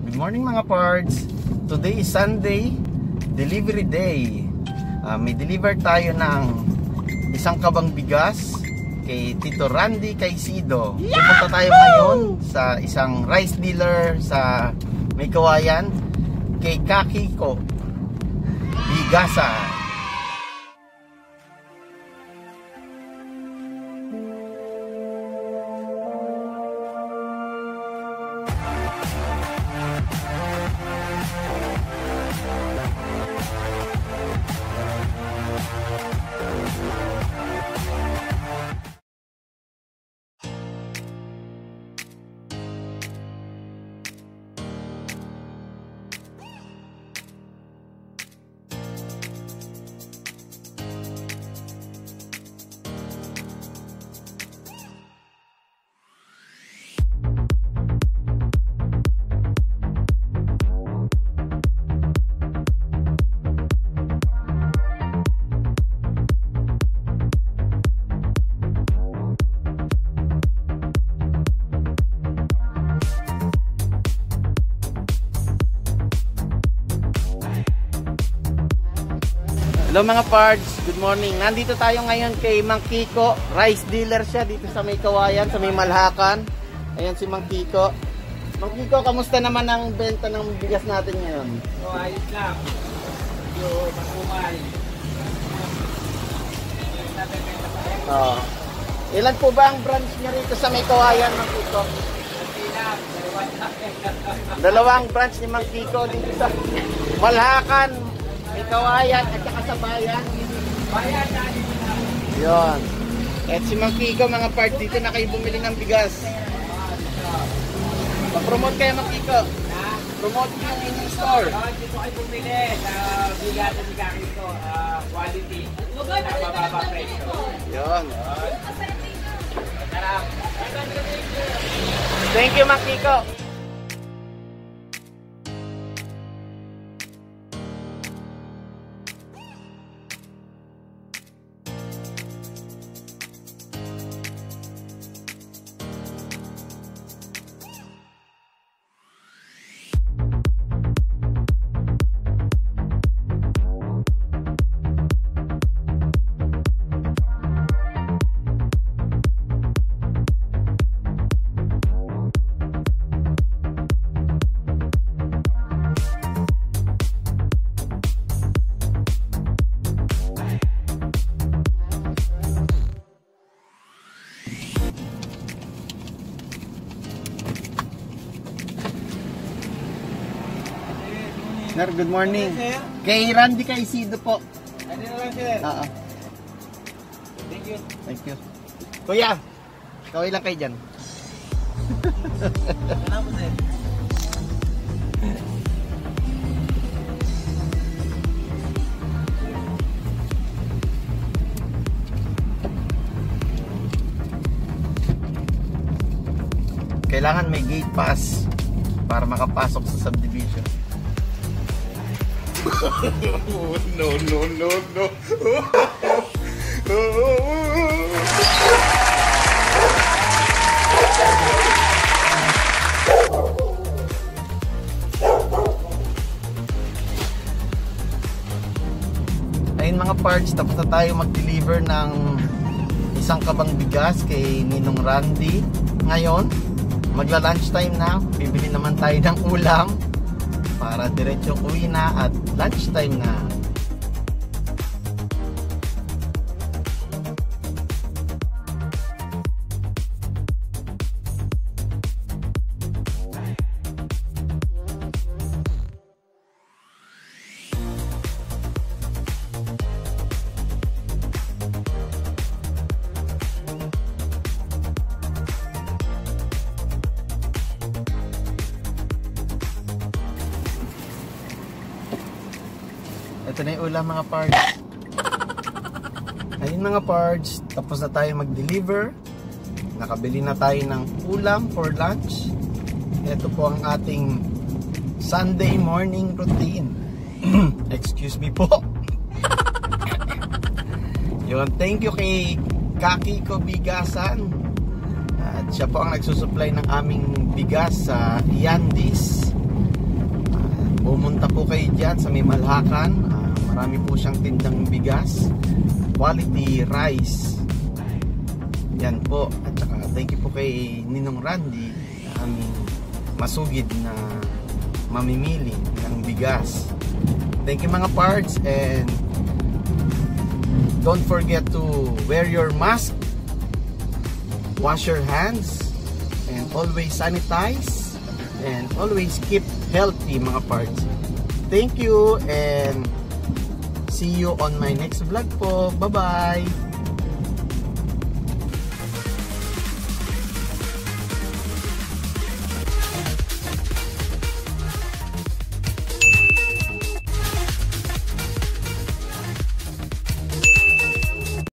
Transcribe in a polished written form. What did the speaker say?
Good morning mga pards. Today is Sunday, delivery day. May deliver tayo ng isang kabang bigas kay Tito Randy Caicedo. Pupunta tayo ngayon sa isang rice dealer sa Meycauayan, kay KA KIKO Bigasan. Hello mga pards, good morning. Nandito tayo ngayon kay Mang Kiko, rice dealer siya dito sa Meycauayan, sa may Malhacan. Ayan si Mang Kiko. Mang Kiko, kamusta naman ang benta ng bigas natin ngayon? So, ayos lang. Yung matumay. Ilan po ba ang branch niya rito sa Meycauayan, Mang Kiko? Dalawang branch ni Mang Kiko dito sa Malhacan, Meycauayan at saka sa bayan. Bayan na dito na. Yun. At si Mang Kiko, mga parts, dito na kayo bumili ng bigas. Pa-promote kayo, Mang Kiko. Promote yung inyong store. Dito kayo bumili sa Bigasan ni KA KIKO. Quality. At mababa presyo. Yun. Tara. Thank you, Mang Kiko. Sir, good morning. Kay Randy Caicedo po. Ano na lang, sir? Oo. Thank you. Thank you. Kuya, kaway lang kayo dyan. Salamat, sir. Kailangan may gate pass para makapasok sa subdivision. No. Ayun mga parts, tapos na tayo mag-deliver ng isang kabang bigas kay Ninong Randy. Ngayon, magla-lunch time na. Bibili naman tayo ng ulam para diretso uwi na at lunch time na. Ito na yung ulam mga pards. Ayun mga pards, tapos na tayo mag-deliver. Nakabili na tayo ng ulam for lunch. Ito po ang ating Sunday morning routine. Excuse me po. Yun, thank you kay KA KIKO Bigasan. At siya po ang nagsusupply ng aming bigas sa Yandis. pumunta po kayo dyan sa may Malhacan. Marami po siyang tindang bigas, quality rice. Yan po. At saka thank you po kay Ninong Randy, aming masugid na mamimili ng bigas. Thank you mga parts, and don't forget to wear your mask, wash your hands, and always sanitize, and always keep healthy mga parts. Thank you, and see you on my next vlog po. Bye bye.